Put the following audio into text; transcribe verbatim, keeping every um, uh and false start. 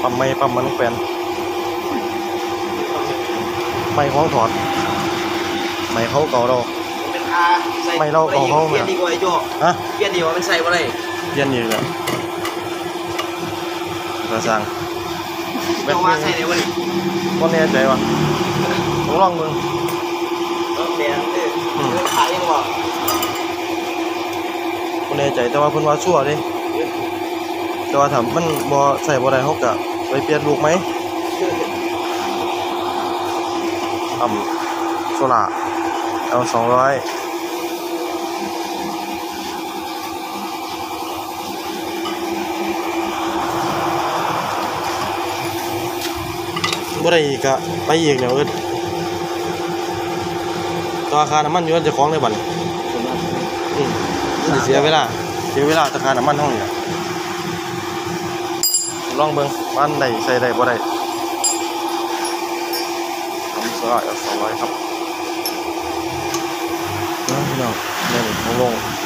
ปั๊มไม่ปั๊มมันแฟนไม่ของถอดไม่เขาเก่าเราไม่เราเก่าเขาเปลี่ยนดีกว่าไอ้โจ้ฮะเปลี่ยนดีกว่ามันใส่อะไรเย็นอยู่เลยกระสังโจ้มาใส่ในวันนี้ก็แน่ใจวะต้องลองมึงรถแดงเออขายยังบอกก็แน่ใจแต่ว่าเพิ่นว่าชั่วดิแต่ว่าถ้ามันบ่ใส่บ่ได้เฮาก็ไปเปลี่ยนลูกไหมอ่ำโซล่าเอาสองร้อยบ่ได้อีกก็ไปอีกแล้วเอิ้นตัวราคาน้ำมันอยู่จะคล้องได้บัดนี้อืมสิเสียเวลาเสียเวลาราคาน้ำมันเท่านี้ล่ะลองเบิ่งบ้านใดใส่ได้บ่ได้ทำสร้อยเอาสองร้อยครับน้องพี่น้องนี่ของลง